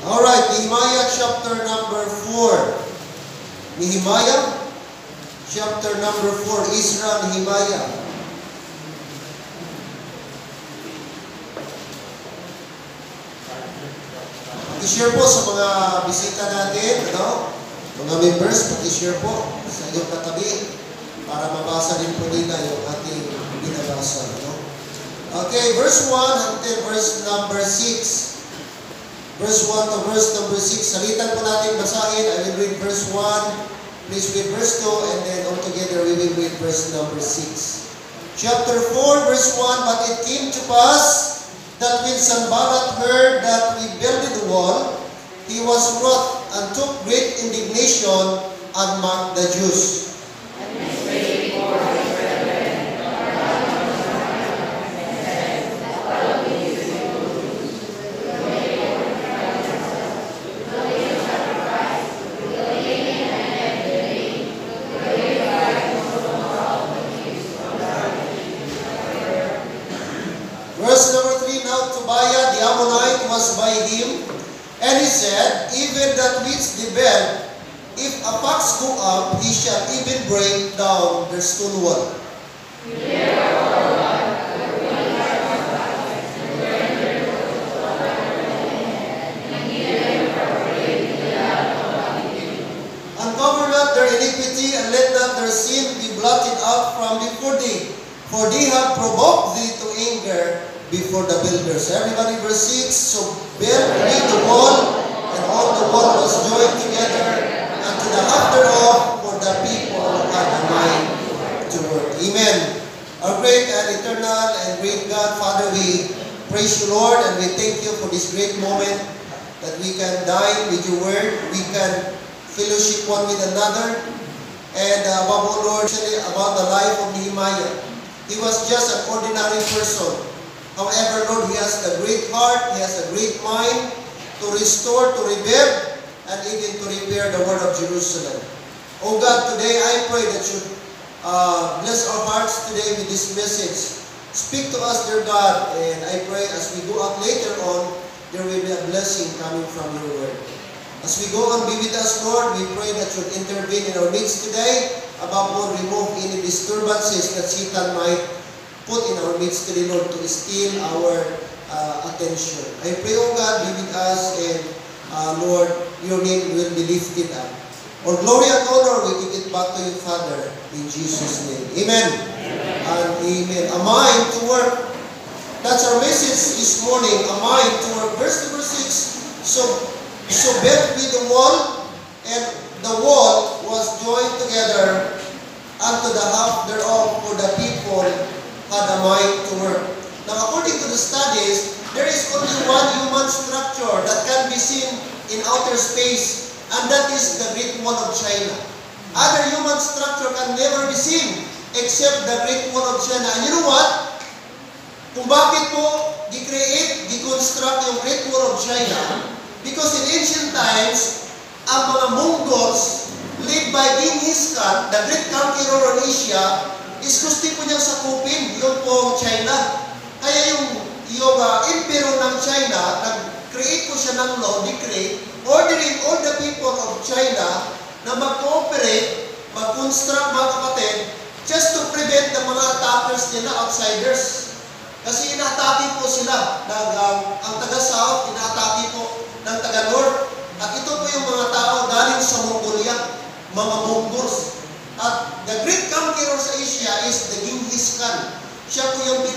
Alright, Nehemiah chapter number 4. Nehemiah chapter number 4. Ezra, Nehemiah. I-share po sa mga bisita natin, mga members, i-share po sa inyong katabi para mabasa din po nila yung ating binabasa. Okay, verse 1 until verse number 6. Verse 1 to verse number 6. Salitan po natin basahin. I will read verse 1. Please read verse 2. And then altogether we will read verse number 6. Chapter 4 verse 1. But it came to pass that when Sanballat heard that we builded the wall, he was wroth and took great indignation and mocked the Jews. Verse number 3, now Tobiah the Ammonite was by him, and he said, even that which the bed, if a fox go up, he shall even break down their stone wall. Uncover not their iniquity, and let not their sin be blotted out from before thee, for they have provoked thee to anger before the builders. Everybody, verse 6. So build we the wall, and all the wall was joined together unto the half thereof, for the people had a mind to work. Amen. Our great and eternal and great God, Father, we praise you, Lord, and we thank you for this great moment that we can dine with your word, we can fellowship one with another, and above all, Lord, about the life of Nehemiah. He was just an ordinary person. However, Lord, he has a great heart, he has a great mind to restore, to rebuild, and even to repair the word of Jerusalem. Oh God, today I pray that you bless our hearts today with this message. Speak to us, dear God, and I pray as we go out later on, there will be a blessing coming from your word. As we go on, be with us, Lord. We pray that you intervene in our midst today. Above all, remove any disturbances that Satan might put in our midst today, Lord, to steal our attention. I pray, oh God, be with us, and Lord, your name will be lifted up. All glory and honor, we give it back to you, Father, in Jesus' name. Amen. Amen. And amen. A mind to work. That's our message this morning. A mind to work. Verse number 6. So built with the wall, and the wall was joined together unto the half thereof, for the people had a mind to work. Now, according to the studies, there is only one human structure that can be seen in outer space, and that is the Great Wall of China. Other human structure can never be seen except the Great Wall of China. And you know what? Kung bakit po di-create, di-construct yung Great Wall of China? Because in ancient times, ang mga Mongols, led by Genghis Khan, the great conqueror of Asia, is gusto po niyang sakupin yung pong China. Kaya yung emperor ng China, nag-create po siya ng law, decree, ordering all the people of China na mag-cooperate, mag-construct, mga kapatid, just to prevent the mga attackers nila, outsiders. Kasi ina-atake po sila. Ang taga-south, ina-atake po ng taga-north. At ito po yung mga tao galing sa Mongolia, mga Mongols. At the great conqueror sa Asia is the Genghis Khan. Siya po yung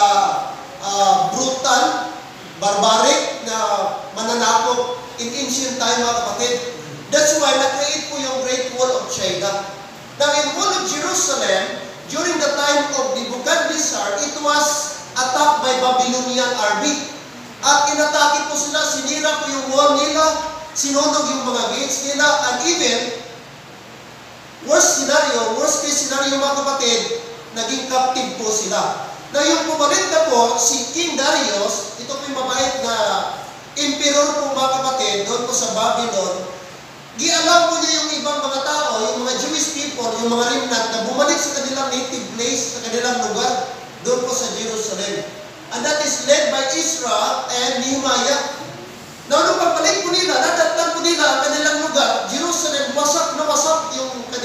brutal, barbaric na mananakop in ancient time, mga kapatid. That's why na-create po yung Great Wall of China. Now, in Wall of Jerusalem, during the time of Nebuchadnezzar, it was attacked by Babylonian army. At inatake po sila, sinira po yung wall nila, sinunog yung mga gates nila, and even worst case scenario, mga kapatid, naging captive po sila. Na yung pumalit na po, si King Darius, ito po yung mabait na emperor po, mga kapatid, doon po sa Babylon, gialam po niya yung ibang mga tao, yung mga Jewish people, yung mga remnant, na bumalik sa kanilang native place, sa kanilang lugar, doon po sa Jerusalem. And that is led by Ezra and Nehemiah. Now, nung pagbalik po nila,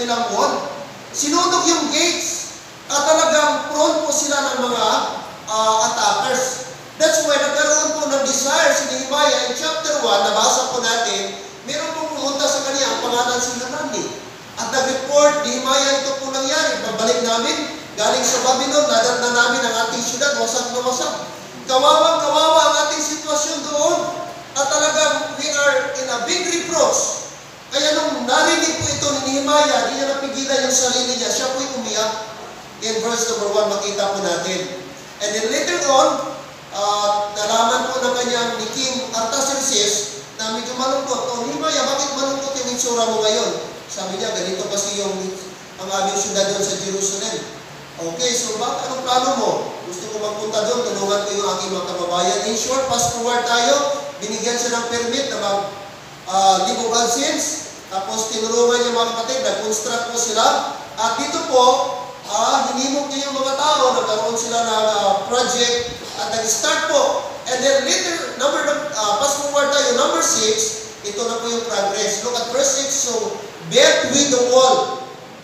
kanilang wall. Sinunog yung gates at talagang prone po sila ng mga attackers. That's why nagkaroon po ng desire si Nehemiah in chapter 1, nabasa po natin, meron po pumunta sa kanya, ang pangalan si Hanani. At nag-report, Nehemiah, ito po nangyari. Pagbalik namin, galing sa Babylon, nadatna namin ang ating syudad, wasak na wasak. Kawawang-kawawa ang ating sitwasyon doon. At talagang we are in a big reproach. Kaya nung narinig po ito ni Nehemiah, di niya napigilan yung sarili niya. Siya po'y umiyak. In verse number 1, makita po natin. And then later on, nalaman po ng kanyang ni King Artaxerxes na medyo malungkot. O Nehemiah, bakit malungkot yung itsura mo ngayon? Sabi niya, ganito kasi ang aming syudad doon sa Jerusalem. Okay, so anong plano mo? Gusto ko magpunta doon, tulungan ko yung aking mga kababayan. In short, fast forward tayo, binigyan siya ng permit na mag-live of sins. Tapos tinulungan niya mga kapatid, nag-construct po sila. At dito po, hinimok niya yung mga tao, nagkaroon sila ng project at nag-start po. And then later, fast forward tayo, number 6, ito na po yung progress. Look at verse 6, so built with the wall,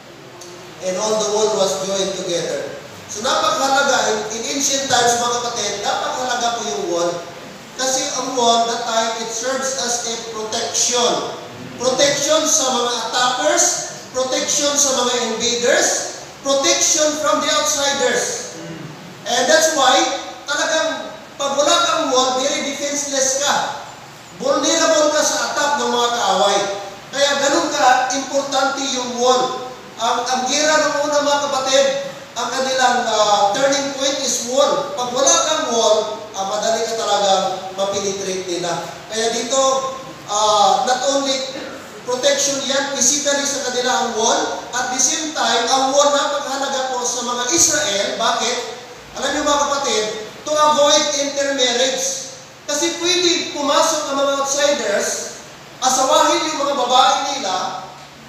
and all the wall was joined together. So napakahalaga, in ancient times mga kapatid, napakahalaga po yung wall. Kasi ang wall, that time, it serves as a protection. Protection sa mga attackers, protection sa mga invaders, protection from the outsiders. And that's why, talagang pag wala kang wall, very defenseless ka. Vulnerable ka sa attack ng mga kaaway. Kaya ganun ka, importante yung wall. Ang gira ng una mga kapatid, ang kanilang turning point is wall. Pag wala kang wall, madali ka talaga mapenetrate nila. Kaya dito, not only protection yan, physically sa kanila ang wall, at the same time, ang wall napakahalaga po sa mga Israel. Bakit? Alam niyo mga kapatid, to avoid intermarriage. Kasi pwede pumasok ang mga outsiders, asawahin yung mga babae nila,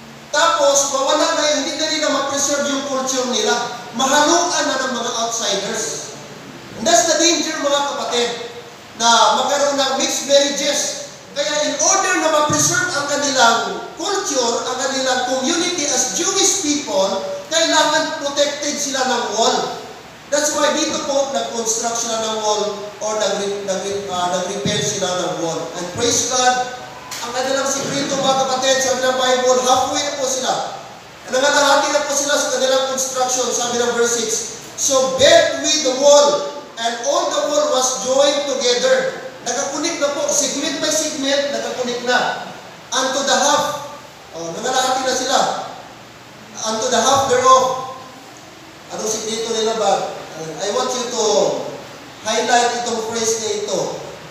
tapos mawala na yun, hindi na nila ma-preserve yung culture nila. Mahaluan na ng mga outsiders. And that's the danger mga kapatid, na magkaroon ng mixed marriages. Kaya in order na ma-preserve ang kanilang culture, ang kanilang community as Jewish people, kailangan protected sila ng wall. That's why dito po, nag-construct sila ng wall or nag-repair sila ng wall. And praise God, ang kanilang sikreto mga kapatid, sabi ng Bible, halfway na po sila. Nangalahati na po sila sa kanilang construction, sabi ng verse 6. So built with the wall, and all the wall was joined together. Nakakunik na po, segment by segment, nakakunik na. Unto the half. Nangalahati na sila. Unto the half thereof. Anong sikreto nila ba? I want you to highlight itong phrase na ito.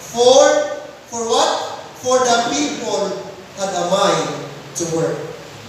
For what? For the people had a mind to work.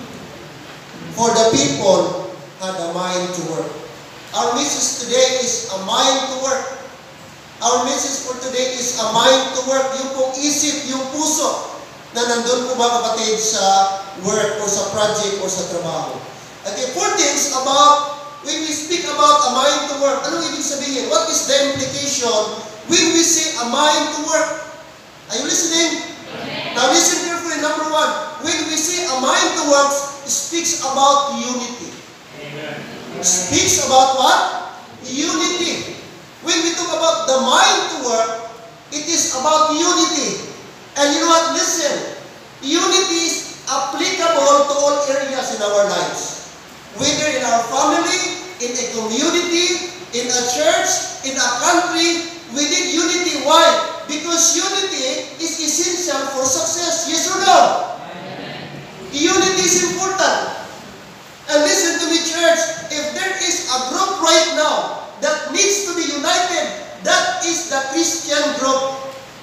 For the people had a mind to work. Our message today is a mind to work. Our message for today is a mind to work. Yung pong isip, yung puso na nandun po mga kapatid sa work or sa project or sa trabaho. Okay, 4 things about when we speak about a mind to work. Anong ibig sabihin? What is the implication when we say a mind to work? Are you listening? Now listen carefully. Number 1, when we say a mind to work, it speaks about unity. It speaks about what? Unity. When we talk about the mind to work, it is about unity. And you know what? Listen. Unity is applicable to all areas in our lives. Whether in our family, in a community, in a church, in a country, we need unity. Why? Because unity is essential for success. Yes or no? Unity is important. And listen to me, church. If there is a group right now that needs to be united, that is the Christian group.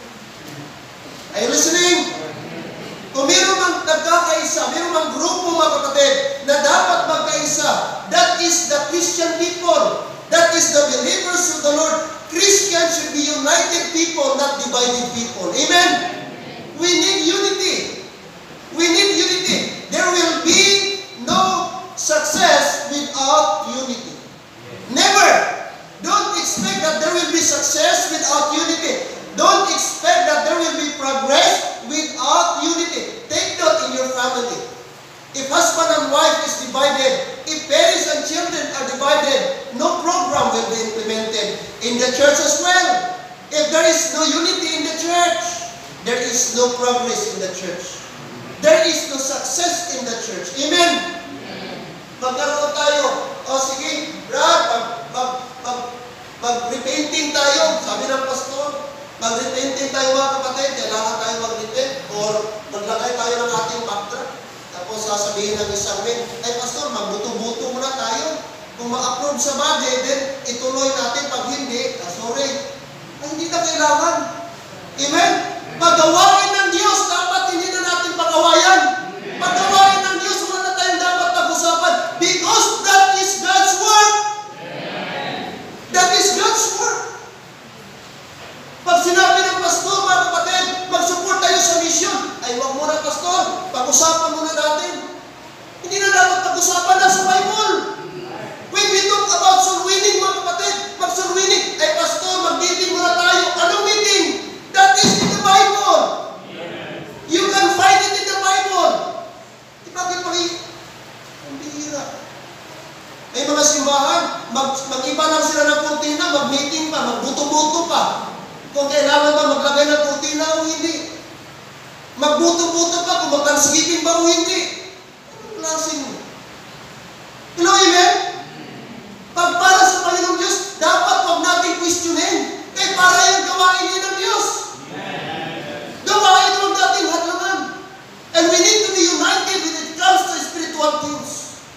Are you listening? Kung meron mang nagkakaisa, meron mang grupo mga kapatid na dapat magkaisa, that is the Christian people. That is the believers of the Lord. Christians should be united people, not divided people. Amen? We need unity. We need unity. There will be no success without unity. Never. Don't expect that there will be success without unity. Don't expect that there will be progress without unity. Take note in your family. If husband and wife is divided in the church as well. If there is no unity in the church, there is no progress in the church. There is no success in the church. Amen? Magkaroon tayo. O sige, Brad, mag-repainting tayo. Sabi ng pastor, mag-repainting tayo mga kapatid. Kailangan tayo mag-repent or maglagay tayo ng ating backdrop. Tapos sasabihin ng isang men, ay pastor, magbuto-buto muna tayo. Kung ma-approve sa bagay, then ituloy natin. Pag hindi, sorry. Ay, hindi na kailangan. Amen? Pagawain ng Diyos, dapat hindi na natin pagawayan. Pagawain ng Diyos, wala na tayong dapat pag-usapan. Because that is God's word. That is God's word. Pag sinabi ng pastor, mga kapatid, mag-support tayo sa mission, ay wag muna pastor, pag-usapan muna natin. Hindi na dapat pag-usapan na sa Bible. When we talk about soul winning, mga kapatid, mag-soul winning, ay pastor, mag-meeting muna tayo. Anong meeting? That is in the Bible. You can find it in the Bible. Bakit pa rin? Ang bihira. May mga simbahan, mag-iba lang sila ng kurtina, mag-meeting pa, magbuto-buto pa. Kung kailangan ba maglagay ng kurtina o hindi. Magbuto-buto pa kung mag-thanksgiving ba o hindi. Anong klaseng? Hello, amen? Pag para sa Panginoong Diyos, dapat huwag natin questionin. Kaya para yung gawain niya ng Diyos. Gawain huwag natin hadlangan. And we need to be united when it comes to spiritual things.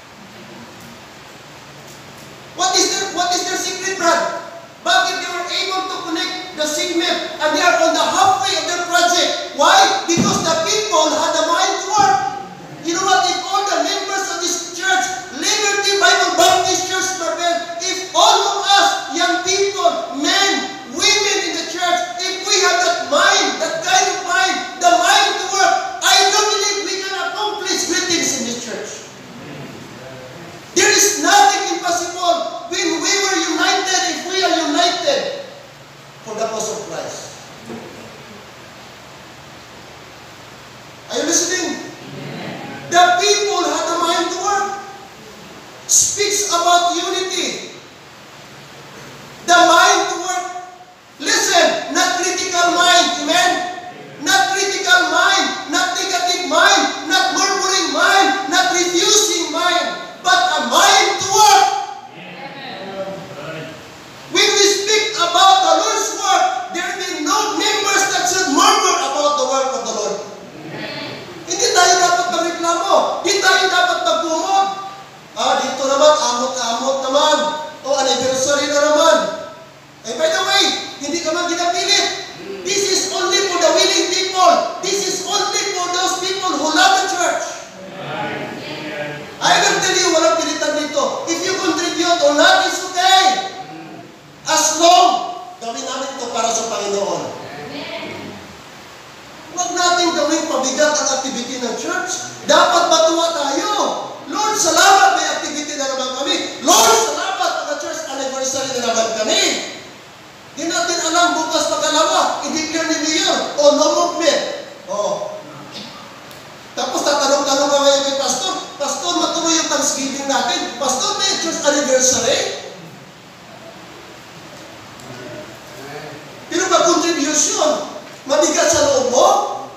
What is their secret, Brad? Bakit they were able to connect the segment and they are on the halfway of their project? Why? Because the people had a mind to work. You know what? If all the members of this church, Liberty Bible Baptist Church, Marbel, if all of us, young people, men, women in the church, if we have that mind, that kind of mind, the mind to work, I don't believe we can accomplish great things in this church. There is nothing impossible when we were united, if we are united for the cause of Christ. Are you listening? The people had a mind to work. Speaks about unity. The mind to work. Listen, not critical mind, amen? Not critical mind, not negative mind, not murmuring mind, not refusing mind, but a mind to work. When we speak about the Lord's work, there will be no members that should murmur about the work of the Lord. Hindi tayo dapat magreklamo. Hindi tayo dapat magkumot. Dito naman, amot-amot naman. O, anniversary na naman. By the way, hindi ka man ginapilit. This is only for the willing people. This is only for those people who love the church. I will tell you, walang pilitan dito. If you contribute or not, it's okay. As long, gawin namin ito para sa Panginoon. Huwag natin gawing pabigat ang activity ng church. Dapat matuwa tayo. Lord, salamat, may activity na naman kami. Lord, salamat, naka-church anniversary na naman kami. Di natin alam, bukas pagkalawa, i-declare ni Mayor, no movement. Tapos tatanong-tanong ka ngayon kay Pastor, Pastor, matuloy yung Thanksgiving natin. Pastor, may church anniversary? Pero ba-contribution? Mabigat sa loob mo?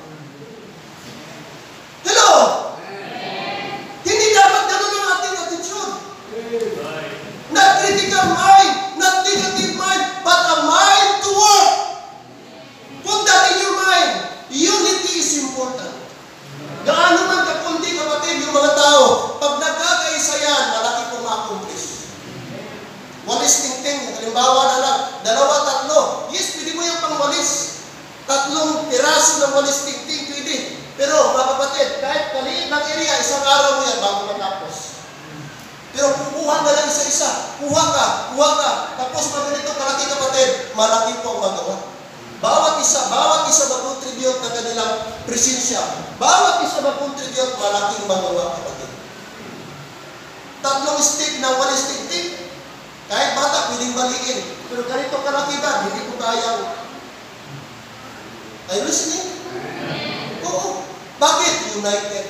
Hello? Hindi dapat ganun ang ating attitude. Not critical mind, not negative mind, but a mind to work. Put that in your mind. Unity is important. Gaano man kapundi, kapatid, yung mga tao, pag nagkakaisa yan, malaki pong ma-accomplish. Walis ting-ting, halimbawa na lang, 2, 3. Yes, pwede mo yung pangwalis. 3 piraso ng walis ting-ting, pwede. Pero, mga kapatid, kahit maliit ng area, isang araw mo yan bago matapos. Pero kukuha na lang isa-isa. Kuha ka. Tapos pag ganito kalaki, kapatid, malaki po ang magawa. Bawat isa mag-contribute na kanilang presensya. Bawat isa mag-contribute, malaking magawa, kapatid. 3 stick na walis ting-ting. Kahit bata, pwedeng baliin. Pero ganito kalaki ba, hindi ko kayang. Are you listening? Oo. Bakit? United.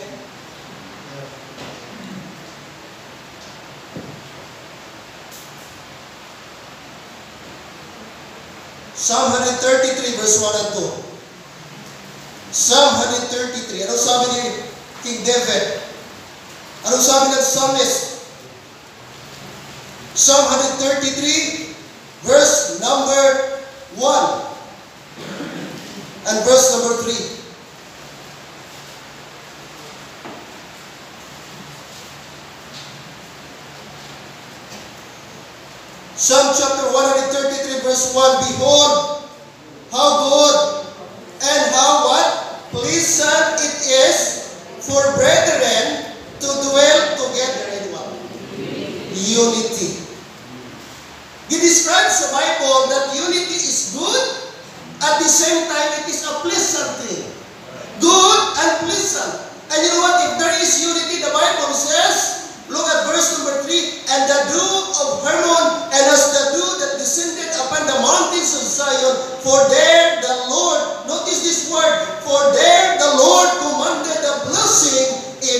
Psalm 133 verse 1 and 2. Psalm 133. Anong sabi ni King David? Anong sabi ng psalmist? Psalm 133 verse number 1 and verse number 3. Psalm chapter 133 verse 1, Behold, how good and how what? Pleasant it is for brethren to dwell together in what? Unity. He describes the Bible that unity is good, at the same time it is a pleasant thing. Good and pleasant. And you know what? If there is unity, the Bible says, look at verse number 3, and the dew of Hermon, and as the dew that descended upon the mountains of Zion, for there the Lord, notice this word, for there the Lord commanded the blessing,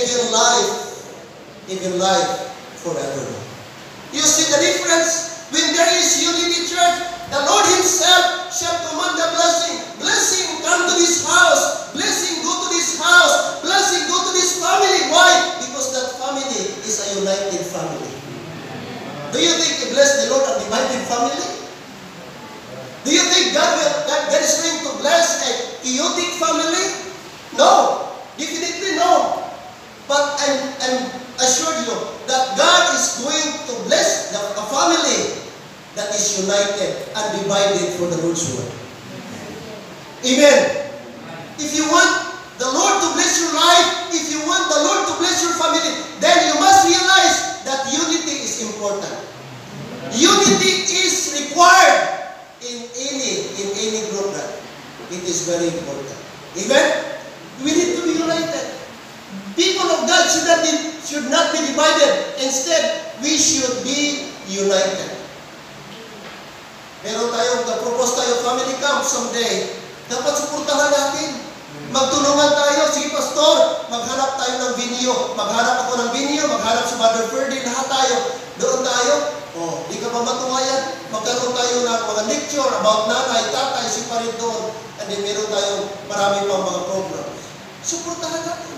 even life forever. You see the difference? When there is unity, church, the Lord Himself shall command the blessing. Blessing come to this house. Blessing go to this house. Blessing go to this family. Why? Because that family is a united family. Do you think He bless the Lord a divided family? Do you think God is going to bless a chaotic family? No. Definitely no. But I'm assured you that God is going to bless a family that is united and divided for the Lord's word. Amen. If you want the Lord to bless your life, if you want the Lord to bless your family, then you must realize that unity is important. Unity is required in any group. It is very important. Amen. We need to be united. People of God should not be divided. Instead, we should be united. Meron tayong propose tayo family camp someday. Dapat suportahan natin. Magtulungan tayo. Sige, pastor, maghanap tayo ng venue. Maghanap ako ng venue, maghanap si Brother Ferdy, lahat tayo. Doon tayo. Oh, di ka ba matuwayan? Magkaroon tayo ng mga lecture about nanay, tatay, si parin doon. And then meron tayong marami pang mga program. Suportahan natin.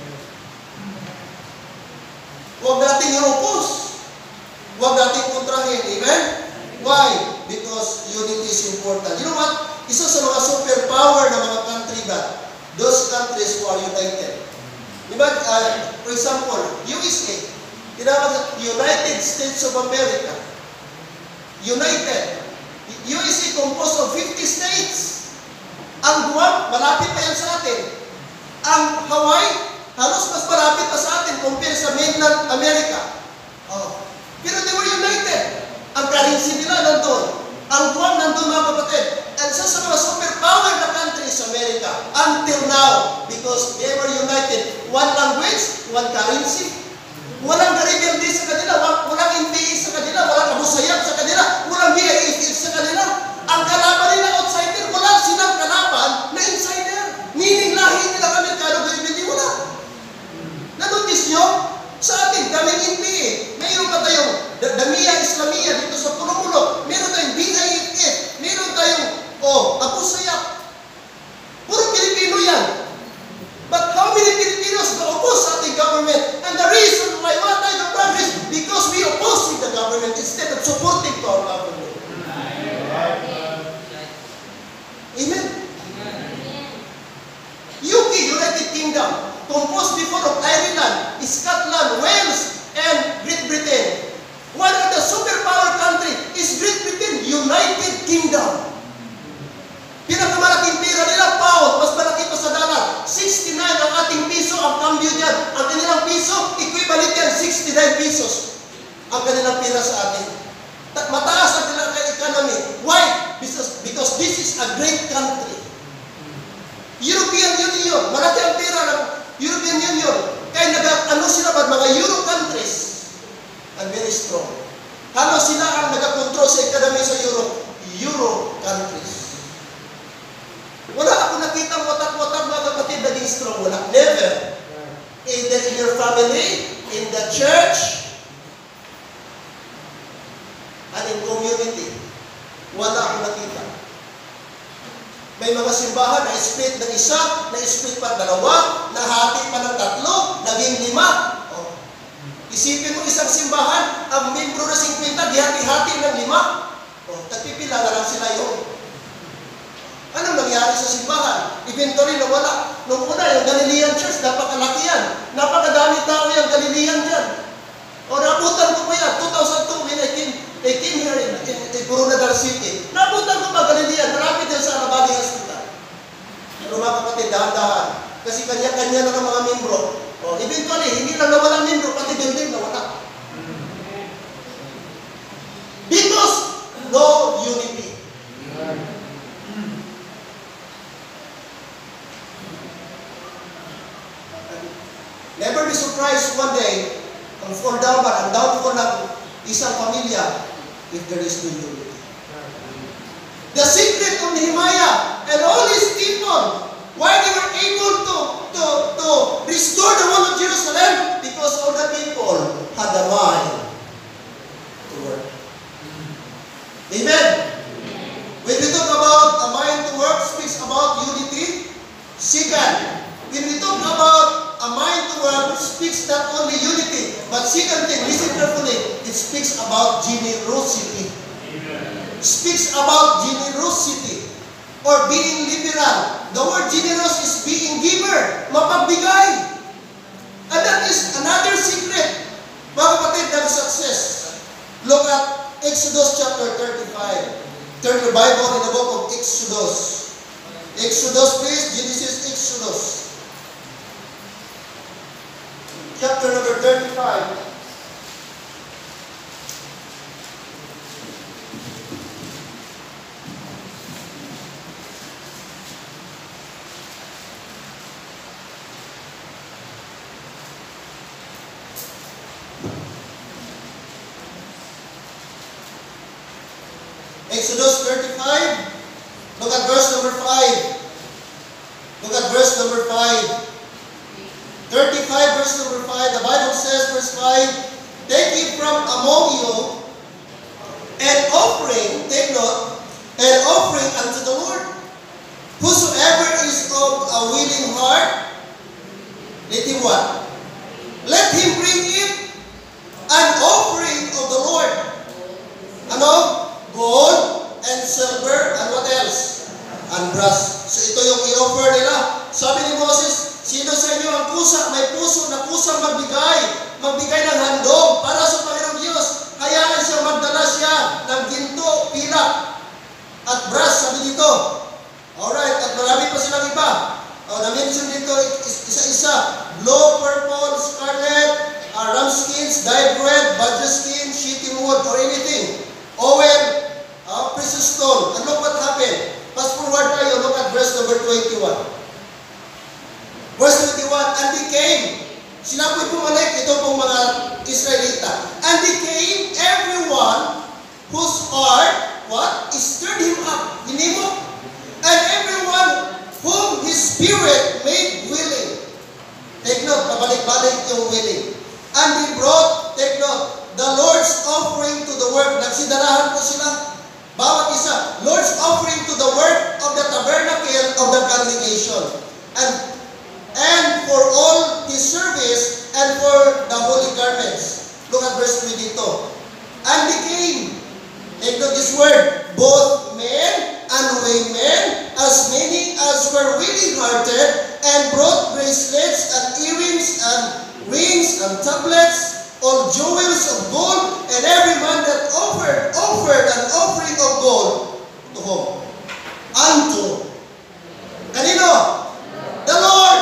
Huwag natin i-oppose. Huwag natin kontrahin. Amen? Why? Because unity is important. You know what? Isa sa mga superpower ng mga country ba? Those countries who are united. Diba? For example, USA. Tinawag United States of America. United. USA composed of 50 states. Ang Guam, malapit pa yan sa atin. Ang Hawaii, halos mas malapit pa sa atin compare sa mainland America. Oh. Pero they were united. Ang currency nila nandun. Ang Guam nandun, mga kapatid. And sa mga superpower na countries America until now, because they were united. One language, one currency. Walang rebelde sa kanila, walang NPA sa kanila, walang Abu Sayyaf sa kanila, walang BIFF sa kanila. Ang kalaban nila outsider, wala silang kalaban na insider. Meaning lahi nila kami kano rebelde, wala. Na-notice nyo? Sa atin, kaming NPA. Mayroon pa tayong Damia Islamia dito sa Pulo-Pulo. Meron tayong BIFF. Meron tayong Abu Sayyaf. Puro Pilipino yan. But how many Filipinos oppose sa ating government? And the reason why wala tayong progress, because we oppose with the government instead of supporting to our government. Amen? UK, United Kingdom, composed before of Ireland, Scotland, Wales, and Great Britain. One of the superpower country is Great Britain, United Kingdom. Pinakamalaking pera nila, pound, mas malaki pa sa dollar. 69 ang ating piso, ang cambio dyan. Ang kanilang piso, equivalent yan, 69 pesos. Ang kanilang pera sa atin. Mataas ang kanilang economy. Why? Because this is a great country. European Union, malaki ang pera ng European Union. Kaya sila ba, mga Euro countries. And very strong. Halos sila ang nag-control sa economy sa Europe. Euro countries. Wala ako nakitang watak-watak mga kapatid naging strong. Wala. Never. Either in your family, in the church, and in community. Wala akong nakita. May mga simbahan na split ng isa, na split pa dalawa, nahati pa ng tatlo, naging 5. Oh. Isipin mo isang simbahan, ang membro na 50, dihati-hati ng 5. Oh, tagpipila na lang sila yun. Anong nangyari sa simbahan? Eventually nawala. Nung una, yung Galilean Church, napakalaki yan. Napakadami tao yung Galilean dyan. O, nabutan ko pa yan. 2002, when I came here in Coronadal City. Nabutan ko pa Galilean. Malapit yan sa Alabali Hospital. Pero mga kapatid, dahan-dahan. Kasi kanya-kanya lang ang mga membro. O, eventually, hindi lang nawalang membro, pati building nawala. Because no unity. Never be surprised one day, ang downfall ng isang pamilya if there is no unity. The secret of Nehemiah and all his people, why they were able to restore the wall of Jerusalem, because all the people had a mind to work. Amen? When we talk about a mind to work, speaks about unity. Second, when we talk about a mind to work, speaks not only unity, but second thing, listen carefully, it speaks about generosity. Speaks about generosity or being liberal. The word generous is being giver, mapagbigay. And that is another secret, mga kapatid, ng success. Look at Exodus chapter 35. Turn your Bible in the book of Exodus. Exodus, please. Genesis, Exodus. Chapter number 35. Exodus 35, look at verse number 5. Look at verse number 5. 35 verse number 5, the Bible says, verse 5, take it from among you, an offering, take note, an offering unto the Lord. Whosoever is of a willing heart, let him what? Let him bring it, an offering of the Lord. Ano? Gold and silver and what else? And brass. So ito yung i-offer nila. Sabi ni Moses, sino sa inyo ang may puso na kusang magbigay ng handog para sa Panginoong Diyos, hayaan siya magdala siya ng ginto, pilak, at brass, sabi dito. Alright, at marami pa silang iba. Na-mention dito, isa-isa, blue, purple, scarlet, ram skins, dyed red, badger skin, shittim wood, or anything. Oil, precious stone. And look what happened. Fast forward tayo, look at verse number 21. Verse 21, and they came. Sila po'y pumalik, ito pong mga Israelita. And they came, everyone whose heart, what? Stirred him up. Hinimo. And everyone whom his spirit made willing. Take note, pabalik-balik yung willing. And they brought, take note, the Lord's offering to the work. Nagsidarahan po sila. Bawat isa. Lord's offering to the work of the tabernacle of the congregation. And for all his service and for the holy garments. Look at verse 3 dito. And they came. Take note this word. Both men and women, as many as were willing-hearted, and brought bracelets and earrings and rings and tablets, all jewels of gold, and every man that offered an offering of gold to whom? Unto. Kanino? The Lord.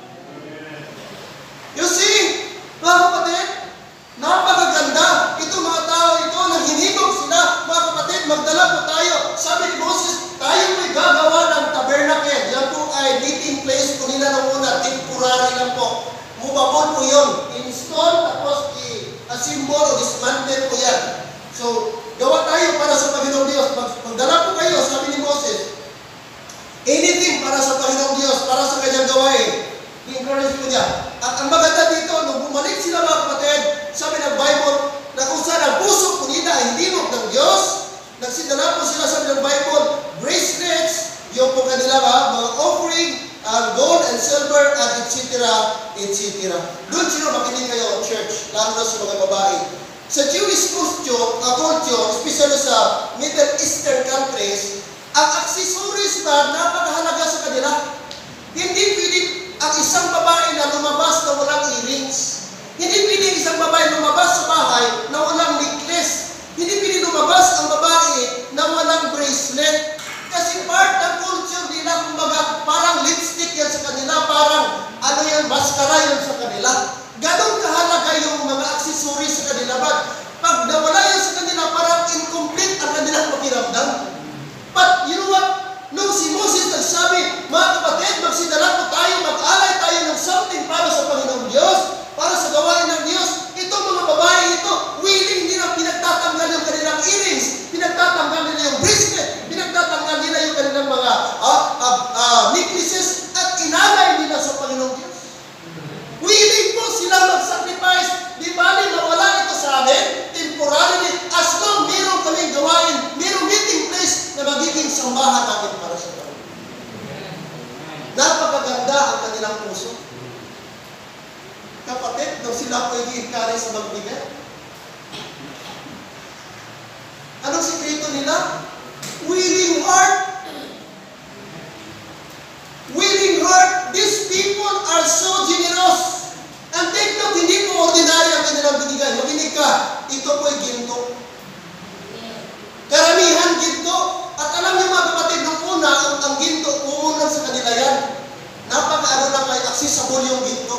You see, mga kapatid, napakaganda. Ito mga tao ito, nanghinimog sila. Mga kapatid, magdala po tayo. Sabi ni Moses, tayo po'y gagawa ng tabernacle. Yan po ay meeting place po nila nung una. Temporary lang po. Mubabon po yun. Install, tapos i-assemble o dismantle po yan. So, gawa tayo para sa Panginoong Diyos. Magdala po kayo, sabi ni Moses. Anything para sa Panginoong Diyos, para sa kanyang gawain. I-encourage po niya. At ang maganda dito, nung bumalik sila mga kapatid, sabi ng Bible, na kung saan ang puso po nila ay hinimog ng Diyos, nagsidala po sila sa ng Bible, bracelets, yung po kanila mga offering, gold and silver, and etc. etc. Doon sila makinig kayo, church, lalo na sa mga babae. Sa Jewish culture, especially sa Middle Eastern countries, ang accessories ba napakahalaga sa kanila. Hindi pwede ang isang babae na lumabas na walang earrings. Hindi pwede isang babae lumabas sa bahay na walang necklace. Hindi pwede lumabas ang babae na walang bracelet. Kasi part ng culture nila, kumbaga, parang lipstick yan sa kanila, parang ano yan, mascara yan sa kanila. Ganon kahalaga yung mga accessories sa kanila. Pag nawala yan sa kanila, parang incomplete ang kanilang pakiramdam. But you know what? Nung si Moses nagsabi, mga kapatid, magsidala po tayo, mag-alay tayo ng something para sa Panginoong Diyos, para sa gawain ng Diyos. Itong mga babae ito, willing nila pinagtatanggal yung kanilang earrings, pinagtatanggal nila yung bracelet, pinagtatanggal nila yung kanilang mga necklaces, at inalay nila sa Panginoong Diyos. Willing po silang mag-sacrifice. Di bali mawala ito sa amin, temporarily, as long mayroong kaming gawain, mayroong meeting place na magiging sambahan natin para sa Panginoon. Napakaganda ang kanilang puso. Kapatid, nung sila po i-encourage sa magbigay, anong sikreto nila? Willing heart. Willing heart. These people are so generous. And take note, hindi po ordinary ang kanilang binigay. Makinig ka, ito po ay ginto. Karamihan ginto. At alam niyo mga kapatid, nung una, ang ginto, umunan sa kanila yan. Napaka-ano na kay accessible yung ginto.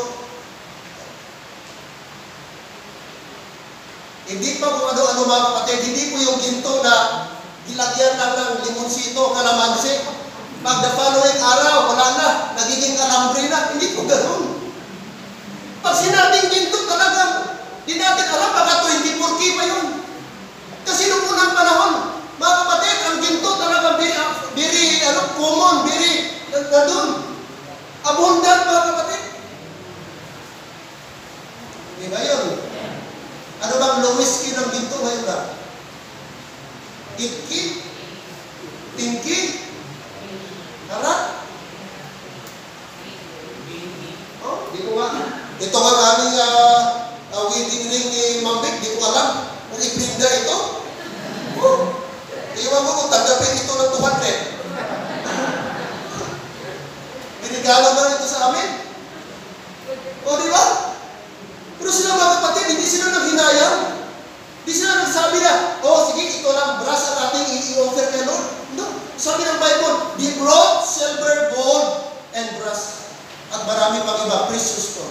Hindi pa kung ano-ano mga kapatid, hindi po yung ginto na gilagyan lang ng limonsito, kalamansi. Pag the following araw, wala na, nagiging kalambre na. Hindi po ganoon. Pag sinabing ginto talagang, di natin alam, baka 24K pa yun. Kasi nung unang panahon, mga kapatid, ang ginto talagang very common, very, doon, abundant mga kapatid. Di ba yun? Ano bang lowest key ng ginto ngayon ba? 8K? 10K? Karat? Oh, di ko nga. Ito nga aming wedding ring ni Mambik, di ko alam. Nag-ibrinda ito. Oh, iwan ko kung tanggapin ito ng 200. Binigala ba ito sa amin? O, di ba? Pero sila mga kapatid, hindi sila naghinayang. Hindi sila nagsabi na, oh, sige, ito lang, brass ang ating i-offer kay Lord. No. Sabi ng Bible, they brought silver, gold, and brass. At marami pang iba, precious to.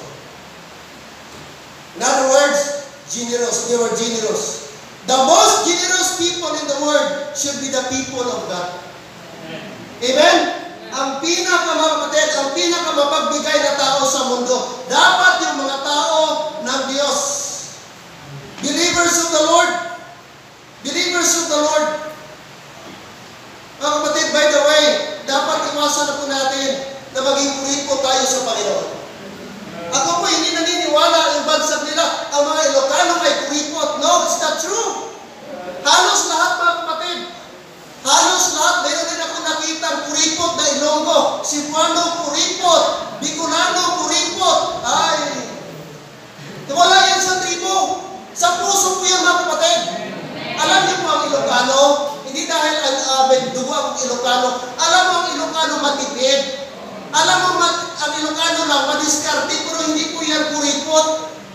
In other words, generous. They were generous. The most generous people in the world should be the people of God. Amen? Ang mga kapatid, ang pinakamapagbigay na tao sa mundo, dapat yung mga tao ng Diyos. Believers of the Lord. Believers of the Lord. Mga kapatid, by the way, dapat iwasan na po natin na maging kuripot tayo sa Panginoon. Ako po hindi naniniwala yung bansag nila, ang mga Ilocano ay kuripot. No, it's not true. Halos lahat mga kapatid, halos lahat, mayroon din ako nakita kuripot na Ilonggo, Cebuano kuripot, Bicolano kuripot. Ay, wala yan sa tribo. Sa puso po yan mga kapatid. Alam niyo po ang Ilocano, hindi dahil dugo ang Ilocano, alam mo ang Ilocano matipid. Alam mo ang Ilocano lang madiskarte, pero hindi po yan kuripot.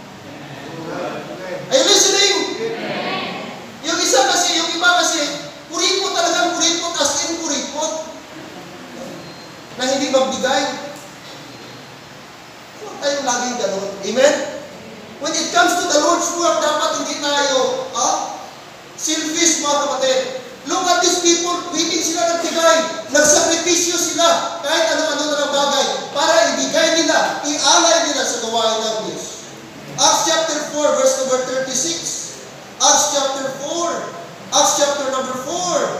Are you listening? Yung iba kasi, kuripot talagang kuripot, as in kuripot. Na hindi magbigay. Huwag tayong laging gano'n. Amen? When it comes to the Lord's work, dapat hindi tayo selfish mga kapatid. Look at these people, waiting sila nagbigay, nagsakripisyo sila, kahit ano-ano na ng bagay, para ibigay nila, ialay nila sa gawain ng Diyos. Acts chapter 4, verse number 36. Acts chapter 4. Acts chapter number 4.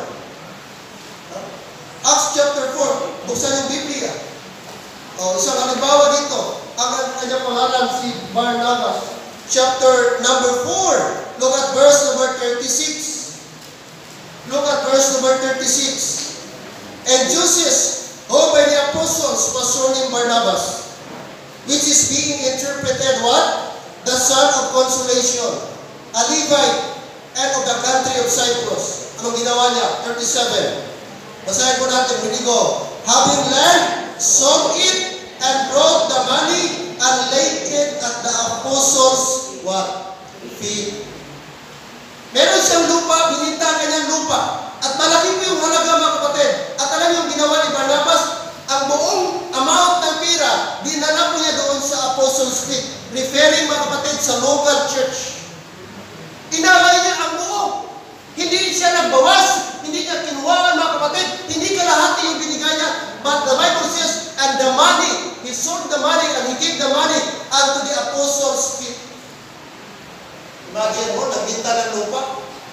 Acts chapter 4. Buksan yung Biblia. Isang halimbawa dito. Ang kanyang pangalan si Barnabas. Chapter number 4. Look at verse number 36. Look at verse number 36. And Joses, who by the apostles was surnamed Barnabas, which is being interpreted what? The son of consolation, a Levite, and of the country of Cyprus. Anong ginawa niya? 37. Basahin ko natin, hindi ko. Having learned, sold it, and brought the money, and laid it at the apostles' what? Feet. Meron siyang lupa, bininta kanyang lupa. At malaki po yung halaga, mga kapatid. At alam yung ginawa ni Barnabas, ang buong amount ng pera, dinala po niya doon sa apostles' feet, referring, mga kapatid, sa local church. Inalay niya ang buo. Hindi siya nagbawas, hindi niya kinuhaan, mga kapatid, hindi kalahati yung binigay niya. But the Bible says, and the money, he sold the money and he gave the money unto the apostles' feet. Imagine mo, nagbinta ng lupa.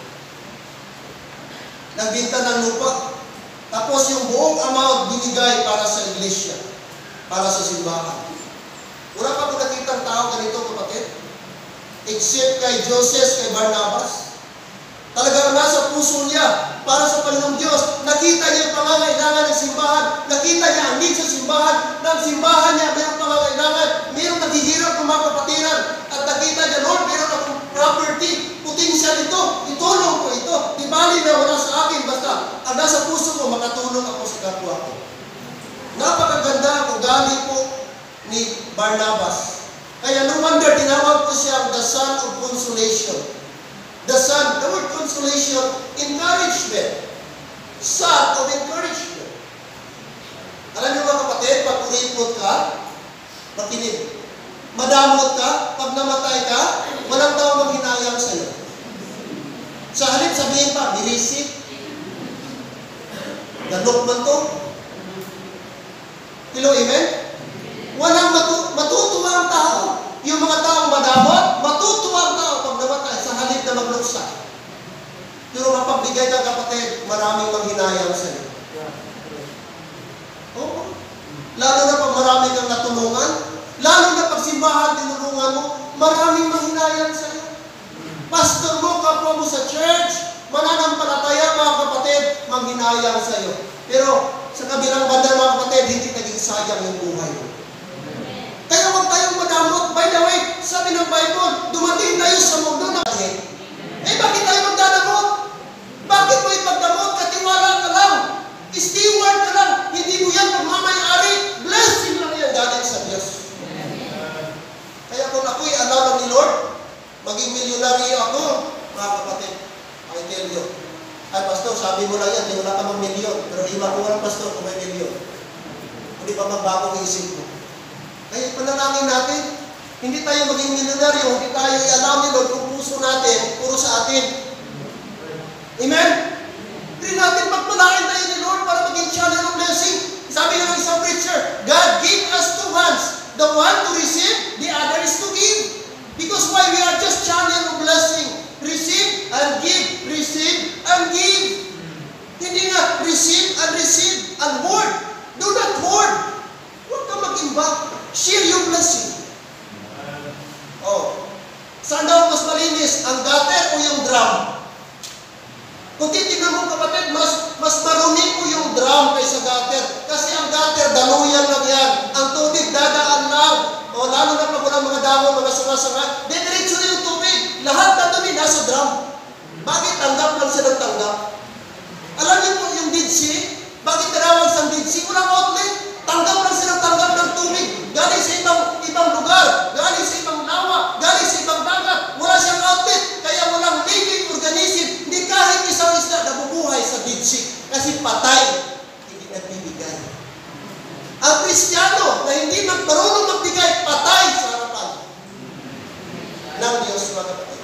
Nagbinta ng lupa. Tapos yung buong amount binigay para sa iglesia, para sa simbahan. Wala pa po nakitang tao ganito, kapatid? Except kay Joses, kay Barnabas. Talagang nasa puso niya para sa Panginoong Diyos. Nakita niya yung pangangailangan ng simbahan. Nakita niya ang need sa simbahan. Ng simbahan niya mayroong pangangailangan. Mayroong naghihirap ng mga kapatiran. At nakita niya, Lord, mayroon akong property. Potential ito. Itulong ko ito. Di bali na wala sa akin. Basta ang nasa puso ko, makatulong ako sa kapwa ko. Napakaganda ang ugali po ni Barnabas. Kaya no wonder tinawag ko siya the son of consolation. The son, the word consolation, encouragement. Son of encouragement. Alam niyo mga kapatid, pag kuripot ka, makinig. Madamot ka, pag namatay ka, walang tao maghinayang sa'yo. Sa halip sabihin pa, birisip. Ganok man to. Hello, amen? Walang matutuwa ang tao. Yung mga taong madamot, matutuwa ang tao pag namatay sa halip na magluksa. Pero mapagbigay ka, kapatid, maraming manghinayang sa iyo. Oo. Lalo na pag marami kang natulungan, lalo na pag simbahan tinulungan mo, maraming manghinayang sa iyo. Pastor mo, kapwa mo sa church, mananampalataya, mga kapatid, manghinayang sa iyo. Pero sa kabilang banda, mga kapatid, hindi naging sayang yung buhay mo. Kaya huwag tayong madamot. By the way, sabi ng Bible, dumating tayo sa mundo na bakit tayo magdadamot? Bakit mo ipagdamot? Katiwala ka lang. Steward ka lang. Hindi mo yan pagmamayari. Blessing lang yan galing sa Diyos. Kaya kung ako'y alam ni Lord, maging milyonaryo ako, mga kapatid, I tell you. Ay, pastor, sabi mo lang yan, wala ka mang milyon. Pero iba ko lang, pastor, kung may milyon. Hindi pa magbagong isip mo. Kaya panalangin natin, hindi tayo maging milyonaryo, hindi tayo i-allow ni Lord kung puso natin, puro sa atin. Amen? Hindi natin magpalain tayo ni Lord para maging channel of blessing. Sabi nga ng isang preacher, God gave us two hands. The one to receive, the other is to give. Because why? We are just channel of blessing. Receive and give. Receive and give. Hindi nga, receive and hoard. Do not hoard. Huwag ka mag-imbak. Share your blessing. Oh. Saan daw mas malinis? Ang gutter o yung drum? Kung titignan mo, kapatid, mas marumi po yung drum kaysa gutter. Kasi ang gutter, daluyan lang yan. Ang tubig, dadaan lang. O lalo na pag walang mga dahon, mga sanga-sanga, diretso na yung tubig. Lahat na dumi nasa drum. Bakit tanggap lang siya ng tanggap? Alam niyo po yung Dead Sea? Bakit tinawag sa Dead Sea? Walang outlet. Tanggap lang siya ng tanggap ng tubig. Galing sa ibang lugar. Galing sa ibang lawa. Galing sa ibang dagat. Wala siyang outlet. Kaya walang living organism. Hindi kahit isang isda nabubuhay sa Dead Sea. Kasi patay. Hindi nagbibigay. Ang Kristiyano na hindi marunong magbigay, patay sa harapan ng Diyos, mga kapatid.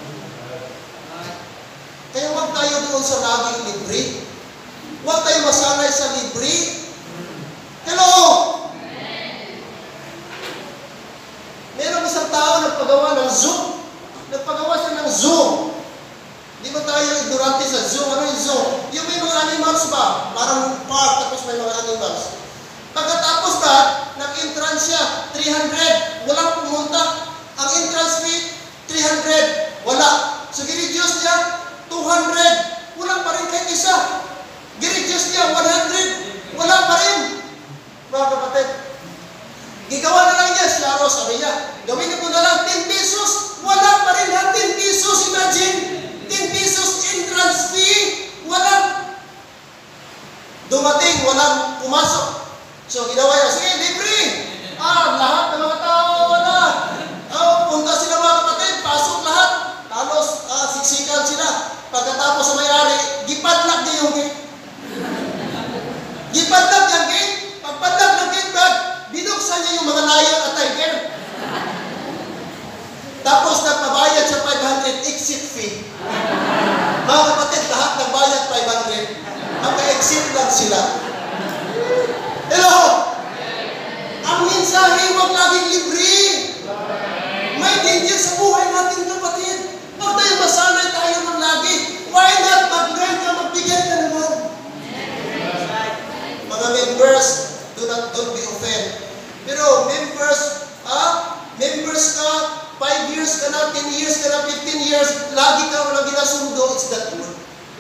Kaya huwag tayo doon sa laging libre. Huwag tayo masanay sa libre. Hello! Merong isang tao nagpagawa ng zoo. Nagpagawa siya ng zoo. Di ba tayo ignorante sa zoo? Ano yung zoo? Yung may mga animals ba? Parang park, tapos may mga animals. Pagkatapos na, nag-entrance siya, 300. Walang pumunta. Ang entrance fee, 300. Wala. So, ginidyos niya, 200. Walang pa rin kahit isa. Ginidyos niya, 100. pa rin. Mga kapatid, gigawa na lang niya, siya Ro, sabi niya, gawin ko na lang 10 pesos, wala pa rin ha, 10 pesos, imagine, 10 pesos entrance fee, wala. Dumating, walang pumasok. So, ginawa niya, sige, libre. Lahat ng mga tao, wala. Punta sila mga kapatid, pasok lahat. Talos, siksikan sila. Pagkatapos sa may-ari, gipadlak niya yung gate. Gipadlak niya ang gate. Pagpadlak ng gate bag, binuksan niya yung mga lion at tiger. Tapos nagpabayad siya 500 exit fee. Mga kapatid, lahat nagbayad 500. Magka-exit lang sila. Hello? Ang mensahe, huwag laging libre. May danger sa buhay natin, kapatid. Huwag tayo masanay tayo ng lagi. Why not mag-learn ka, magbigay ka naman? Mga members, don't be offended. Pero members ka, 5 years ka na, 10 years ka na, 15 years, lagi ka walang ginasundo, it's that good.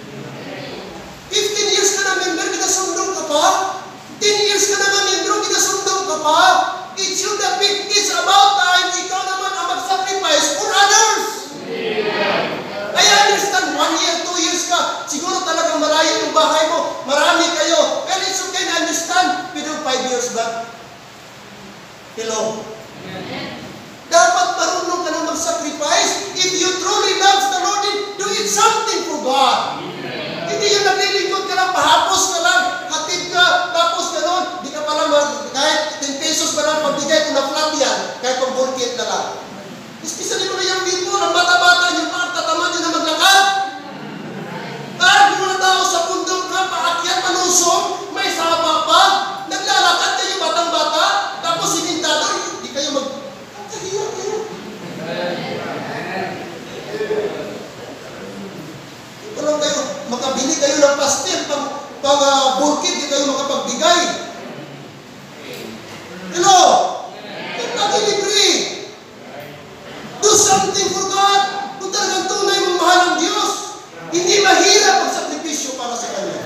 15 years ka na member, ginasundo ka pa? 10 years ka na member, ginasundo ka pa? It should have been, it's about time, ikaw naman ang mag-sacrifice for others. I understand, 1 year, 2 years ka, siguro talagang malayo yung bahay mo, marami kayo, and it's okay na understand, pero 5 years ba? Hello? Dapat marunong ka na mag-sacrifice. If you truly love the Lord, do it something for God. Hindi yung naglilingkod ka lang, pahapos ka lang, hatid ka, tapos gano'n, di ka pala kahit 10 pesos pa lang pagbigay kung na-flat yan, kahit pang bulkit na lang. Especially mo na yung people, ang bata-bata nyo pa, tatamad nyo na maglakad. Yung mga tao sa bundok ka, paakyat, manusong, may saba pa, naglalakad kayo batang-bata, tapos sinintado, di kayo kahiya kayo. Walang kayo, makabili kayo ng pastel, pang bulkit, di kayo makapagbigay. Hello? Huwag lagi libre. Do something for God. Kung talagang tunay mong mahal ang Diyos, hindi mahirap ang sakripisyo para sa Kanya.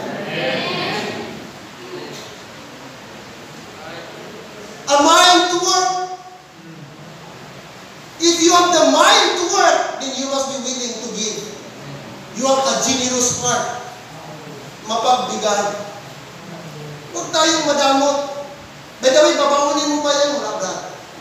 A mind to work. If you have the mind to work, then you must be willing to give. You have a generous heart. Mapagbigay. Huwag tayong madamot. By the way, babaunin mo pa yan, wala ba?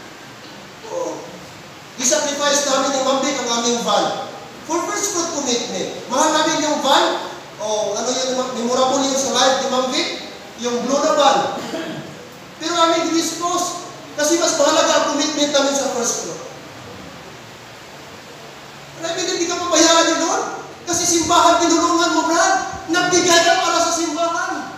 I-sacrifice namin ng Mambik ang aming van. For first fruit commitment. Mahal namin yung van. Ano yung memorable yung sa live ni Mambik? Yung blue na van. Pero aming dispose. Kasi mas mahalaga ang commitment namin sa first fruit. Marami hindi ka pabayaan ni Lord. Kasi simbahan, tinulungan mo, Brad. Nagbigay ka para sa simbahan.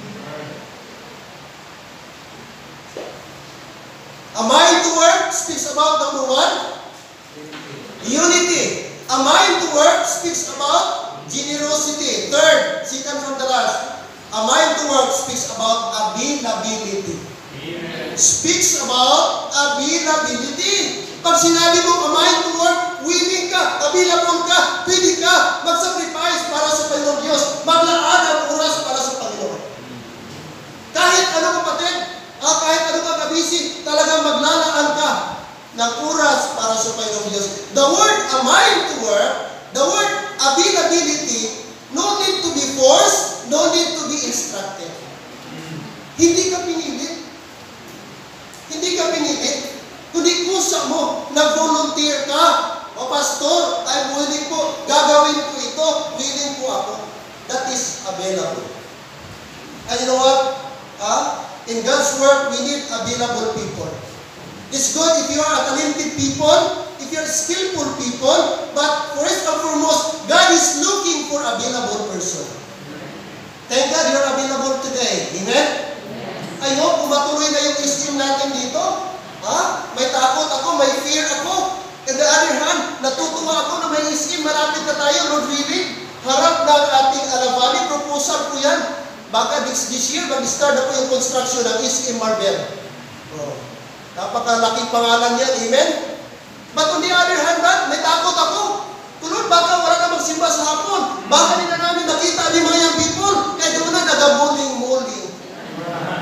A mind to work speaks about number 1, unity. A mind to work speaks about generosity. Third, second from the last. A mind to work speaks about availability. Speaks about availability. Pag sinabi mo, a mind to work, willing ka, available ka, pwede ka mag-sacrifice para sa Panginoon Diyos, maglaan ang oras para sa Panginoon. Kahit ano kapatid, kahit ano ka kabisi, talagang maglalaan ka ng oras para sa Panginoon Diyos. The word a mind to work, the word availability, no need to be forced, no need to be instructed. Hindi ka pinilit. Hindi ka pinilit. Kundi kusa mo, nag-volunteer ka. O pastor, I'm willing po, gagawin ko ito, willing po ako. That is available. And you know what? In God's work, we need available people. It's good if you are a talented people, if you're skillful people, but first and foremost, God is looking for available person. Thank God you're available today. Amen? I hope kumatuloy na yung esteem natin dito. May takot ako, may fear ako. On the other hand, natutuwa ako na may esteem, malapit na tayo, Lord willing. Harap ng ating Alavali, proposal ko yan. Baka this year, mag-start na po yung construction ng SM Marbel. Napakalaking pangalan yan, amen? But on the other hand, may takot ako. Tulad, baka wala na magsimba sa hapon. Baka hindi na namin nakita ni mga young people. Kaya doon na nagamuling-muling.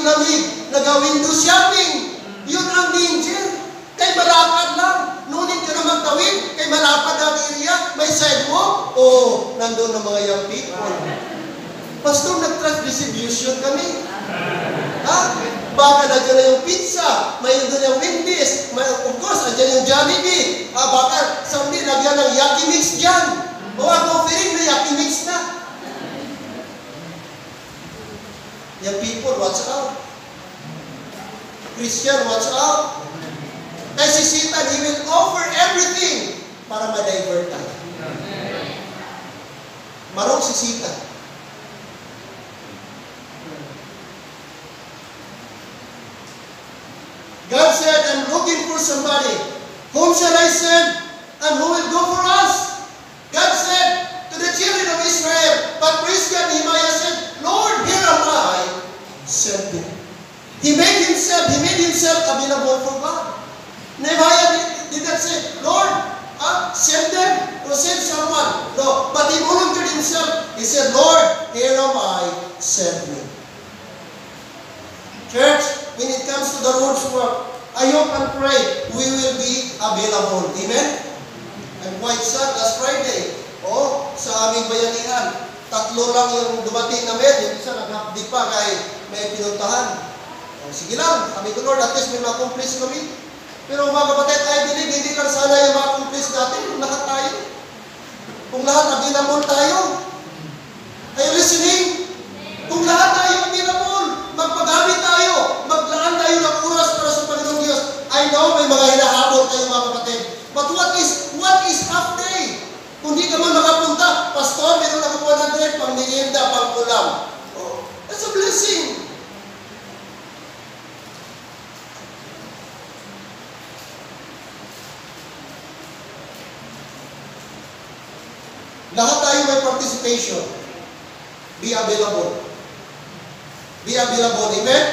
yung lamig, nag-window shopping. Yun ang danger. Kay malapad lang. Ngunit ka na magtawid, kay malapad ang area, may sidewalk. Oh, nandun ang mga young people. Pastor, nag-trust distribution kami. Ha? Baka nandiyan na yung pizza, may doon yung Wendy's, may, of course, nandiyan yung Jollibee. Baka someday lagyan ng Yaki Mix dyan. O ang offering na Yaki Mix na. Young people, watch out. Christian, watch out. Kasi si Satan, he will offer everything para ma-divert tayo. Marong si Satan. God said, I'm looking for somebody. Whom shall I send? And who will go for us? God said to the children of Israel, but praise God, Nehemiah said, Lord, here am I, send me. He made himself available for God. Nehemiah did not say, Lord, send them or send someone. No, but he volunteered himself. He said, Lord, here am I, send me. Church, when it comes to the Lord's work, I hope and pray we will be available. Amen? I'm quite sad last Friday. Sa aming bayanihan, 3 lang yung dumating na med. Yung isa naghapdi pa kahit may pinuntahan. Sige lang, sabi ko Lord, at least may ma-accomplish kami. Pero mga kapatid, I believe hindi lang sana yung ma-accomplish natin kung lahat tayo. Kung lahat available tayo. Are you listening? Kung lahat tayo available, magpagamit tayo, maglaan tayo ng oras para sa Panginoong Diyos. I know may mga hinahabol tayo mga kapatid. But what is half day? Kung di ka man makapunta, Pastor, meron ako 100 pang merienda, pang ulam. Oh, that's a blessing. Lahat tayo may participation. Be available. Be available. Amen?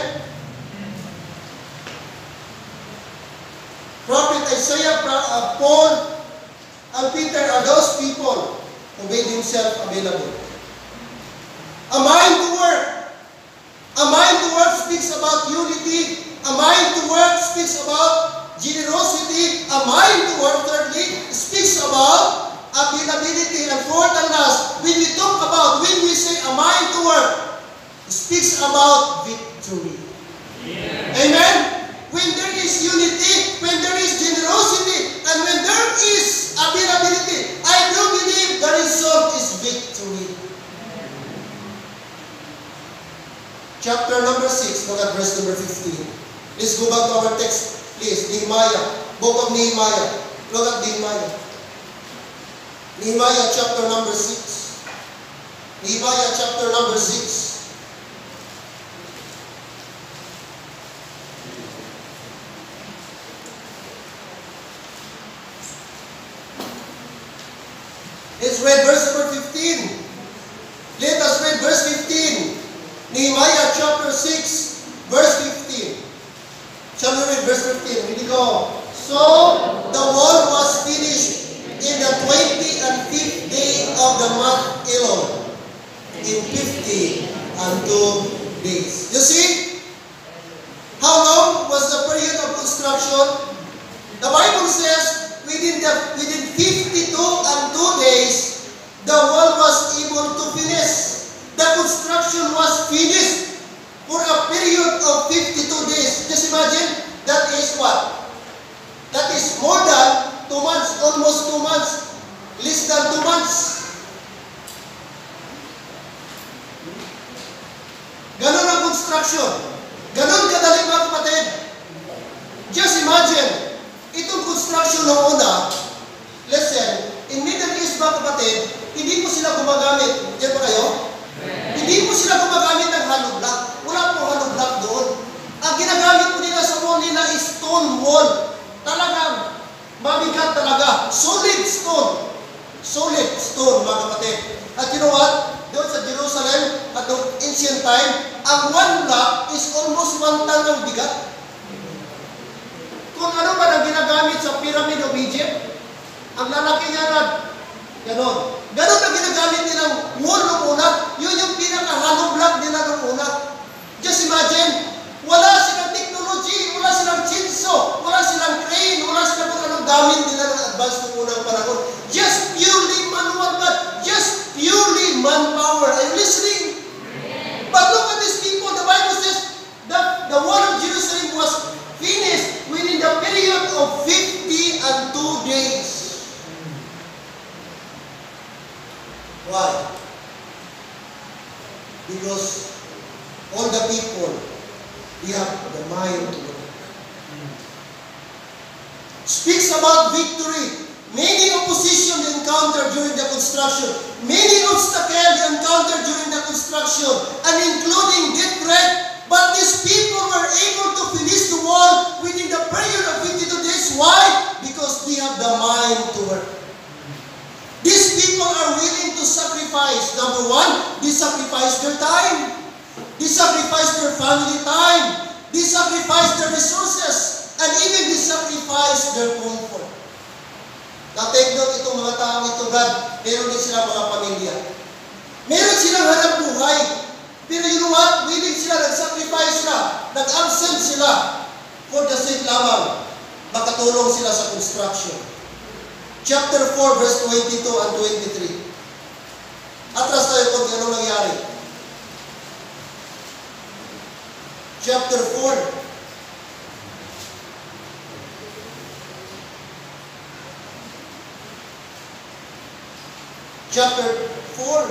Prophet Isaiah, Paul, and Peter are those people who made himself available. A mind to work. A mind to work speaks about unity. A mind to work speaks about generosity. A mind to work, thirdly, speaks about availability. And fourth and last, when we say a mind to work, it speaks about victory. Yeah. Amen? When there is unity, when there is generosity, and when there is availability, I do believe the result is victory. Chapter number 6, look at verse number 15. Let's go back to our text, please. Nehemiah, book of Nehemiah. Look at Nehemiah. Nehemiah chapter number 6. Nehemiah chapter number 6. Let's read verse number 15. Let us read verse 15. Nehemiah chapter 6, verse 15. Shall we read verse 15? Here we go. So the wall was finished in the 25th day of the month Elul, in 52 days. You see? How long was the period of construction? The Bible says within 52 days, the wall was able to finish. The construction was finished for a period of 52 days. Just imagine, that is what? That is more than 2 months, almost 2 months, less than 2 months. Ganon ang construction. Ganon kadali mga kapatid. Just imagine, itong construction ng una, listen, in Middle East mga kapatid, hindi po sila gumagamit. Diyan pa kayo? Hindi po sila gumagamit ng hollow block. Wala po hollow block doon. Ang ginagamit po nila sa wall nila is stone wall. Talagang mabigat talaga. Solid stone. Solid stone mga kapatid. At you know what? Doon sa Jerusalem, at noong ancient time, ang 1 block is almost 1 ton ang bigat. Kung ano ba ang ginagamit sa Pyramid of Egypt, ang lalaki niya na ganon. Ganon ang ginagamit nilang wall noong una. Yun yung pinaka-hollow block nila noong una. Just imagine, Wala silang technology, wala silang chinso, wala silang crane, wala silang kung anong gamit nila ng advanced noong unang panahon. Just purely manual God, just purely manpower. Are you listening? But look at these people. The Bible says that the wall of Jerusalem was finished within the period of 50 and 2 days. Why? Because all the people, they have the mind to work. Speaks about victory. Many opposition encountered during the construction. Many obstacles encountered during the construction, and including death threat. But these people were able to finish the wall within the period of 52 days. Why? Because they have the mind to work. These people are willing to sacrifice. Number one, they sacrifice their time. They sacrifice their family time. They sacrifice their resources. And even they sacrifice their comfort. Now take note, itong mga tao ito, God, meron din silang mga pamilya. Meron silang hanap buhay. Pero you know what? Willing sila, nag-sacrifice sila, nag-absent sila for the sake lamang. Makatulong sila sa construction. Chapter 4, verse 22 and 23. Atras tayo kung anong nangyari. Chapter 4. Chapter 4.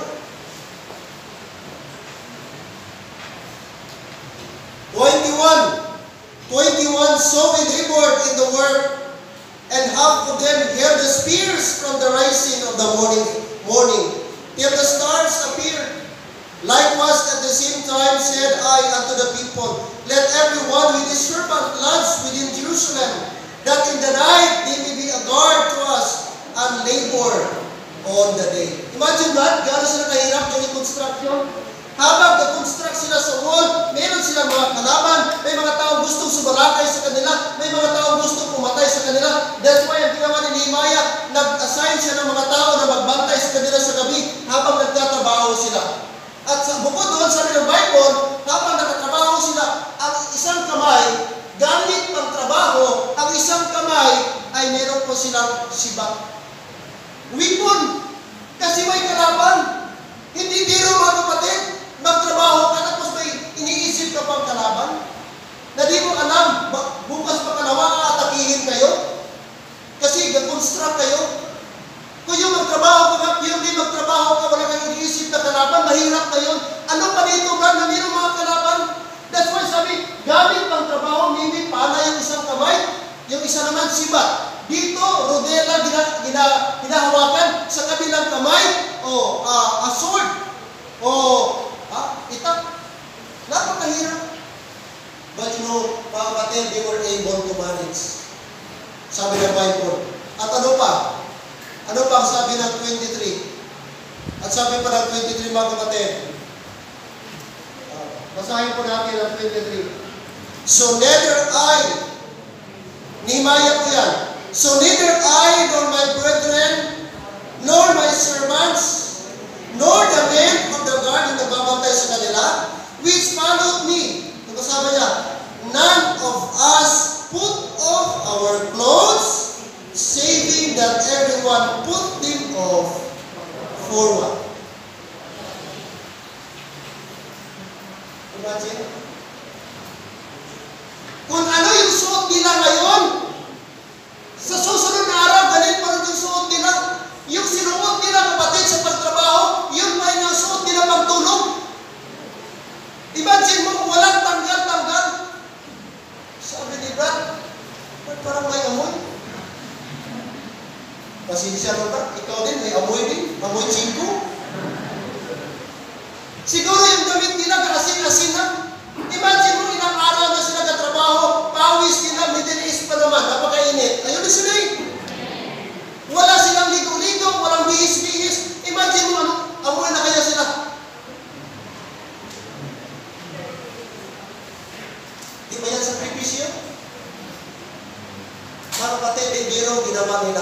21. So we labored in the work, and half of them held the spears from the rising of the morning till the stars appeared. Likewise at the same time said I unto the people, let every one with his servant lodge within Jerusalem, that in the night they may be a guard to us, and labor on the day. Imagine that, gano'n sila kahirap yung construction. Habang nag-construct sila sa wall, meron silang mga kalaban, may mga taong gustong sumalakay sa kanila, may mga taong gustong pumatay sa kanila. That's why ang ginawa ni Nehemiah, nag-assign siya ng mga tao na magbantay sa kanila sa gabi habang nagtatrabaho sila. At sa bukod doon, sabi ng Bible, habang nagtatrabaho sila, ang isang kamay, gamit ang trabaho, ang isang kamay ay meron po silang sibat. Weapon, kasi may kalaban. Hindi biro mga kapatid, magtrabaho ka tapos may iniisip ka pang kalaban na di mo alam, bukas pa kalawa aatakihin kayo kasi nag-construct kayo. Kung yung magtrabaho ka, yung di magtrabaho ka, wala kang iniisip na kalaban, mahirap na yun. Ano pa dito ba na mayroong mga kalaban? That's why sabi, gamit ang trabaho, hindi pala yung isang kamay, yung isa naman sibat. Dito, rodela ginahawakan sa kabilang kamay, o a sword, o itak. Napakahirap. But you know, mga kapatid, they were able to manage. Sabi ng Bible. At ano pa? Ano pa ang sabi ng 23? At sabi pa ng 23, mga kapatid. Basahin po natin ang 23. So neither I, Nehemiah po yan. So neither I nor my brethren, nor my servants, nor the men of the guard na nagbabantay sa kanila, which followed me. Ito kasama niya, none of us put off our clothes, saving that everyone put them off forward. Imagine. Kung ano yung suot nila ngayon, sa susunod na araw, ganit pa rin yung suot nila. Yung sinuot nila, kapatid, sa pagtrabaho, yun pa yung suot nila pagtulog. Imagine mo, walang tanggal-tanggal. Sabi ni Brad, parang may amoy. Pasensya mo ba? Ikaw din, may amoy din. Amoy chingko. Siguro yung damit nila, asin-asin na. Imagine mo, ilang araw na sila katrabaho, pawis nila, Middle East pa naman, napakainit. Ayun, listening. Wala silang ligo-ligo, walang bihis-bihis. Imagine mo, amoy na kaya sila. Di ba yan sakripisyo? Mga kapatid, biro ginawa nila.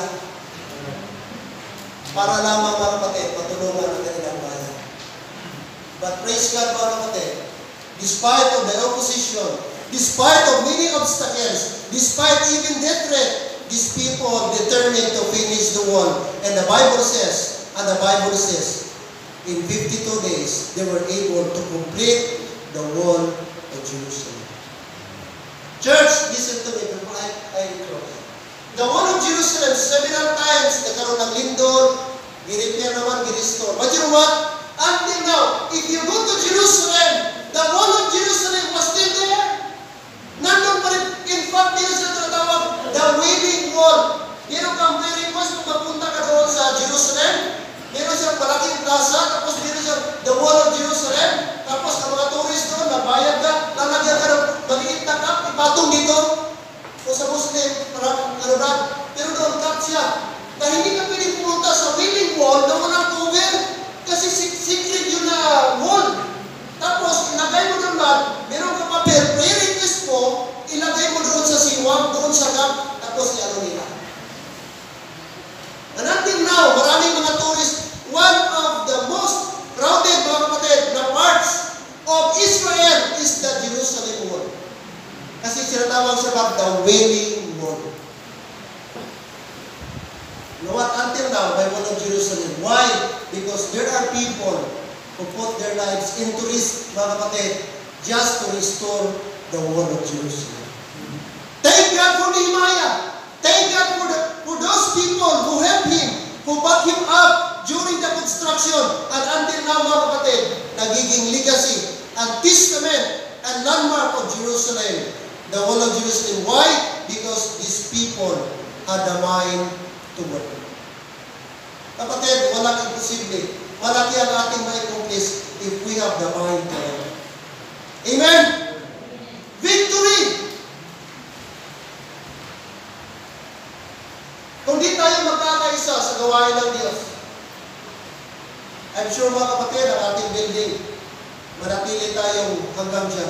Para lamang mga kapatid, matulungan ang kanilang bayan. But praise God, mga kapatid, despite of the opposition, despite of many obstacles, despite even death threat, these people determined to finish the wall. And the Bible says, in 52 days, they were able to complete the wall of Jerusalem. Church, listen to me before I close. The wall of Jerusalem, several times, nagkaroon ng lindol, i-repair naman, i-restore. But you know what? Until now, if you go to Jerusalem, the wall of Jerusalem was still there. Nandun pa rin. In fact, yun sa tinatawag, the Wailing Wall. Meron kang very request kung mapunta ka doon sa Jerusalem. Meron siyang malaking plaza, tapos meron siyang the Wall of Jerusalem. Tapos ang mga tourist doon, nabayad ka, lalagyan ka ng maliit na cup, ipatong dito. O sa Muslim, parang ano na, pero doon cup siya. Na hindi ka pwede pumunta sa Wailing Wall na walang cover, kasi secret yun na wall. Tapos, ilagay mo doon lang, meron ka pa prayer request mo, ilagay mo doon sa siwang, doon sa cup, tapos i-ano nila. And until now, maraming mga tourists, one of the most crowded, mga kapatid, na parts of Israel is the Jerusalem Wall. Kasi sinatawag siya ba, the Wailing Wall. You know what? Until now, by Wall of Jerusalem. Why? Because there are people who put their lives into risk, mga kapatid, just to restore the wall of Jerusalem. Thank God for Nehemiah. Thank God for those people who helped him, who backed him up during the construction. And until now, mga kapatid, nagiging legacy and testament and landmark of Jerusalem, the wall of Jerusalem. Why? Because these people had the mind to work. Kapatid, walang imposible. Malaki ang ating ma-accomplish if we have the mind to work. Amen? Victory! Kung di tayo magkakaisa sa gawain ng Diyos, I'm sure mga kapatid, ang ating building, manatili tayong hanggang dyan.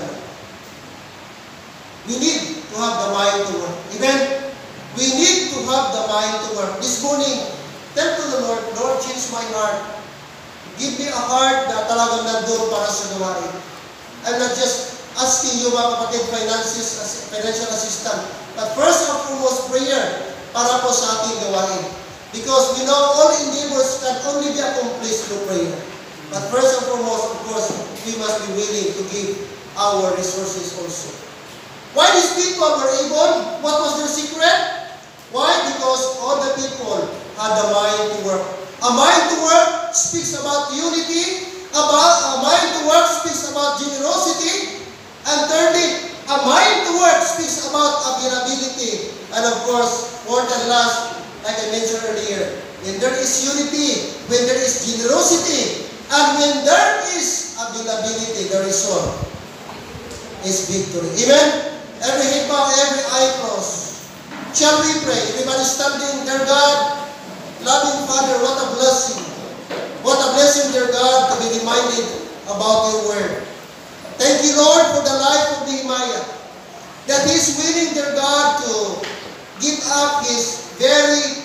We need to have the mind to work. Amen? We need to have the mind to work. This morning, tell to the Lord, Lord, change my heart. Give me a heart na talagang nandun para sa gawain. I'm not just asking you, mga kapatid, financial assistance. But first and foremost, prayer para po sa ating gawain. Because we know all endeavors can only be accomplished through prayer. But first and foremost, of course, we must be willing to give our resources also. Why these people were able? What was their secret? Why? Because all the people had the mind to work. A mind to work speaks about unity. A mind to work speaks about generosity. And thirdly, a mind to work speaks about availability. And of course, fourth and last, like I mentioned earlier, when there is unity, when there is generosity, and when there is availability, the result is victory. Amen? Every head bow, every eye closed. Shall we pray? Everybody standing, dear God, loving Father, what a blessing. What a blessing, dear God, to be reminded about your word. Thank you, Lord, for the life of Nehemiah. That he is willing, dear God, to give up his very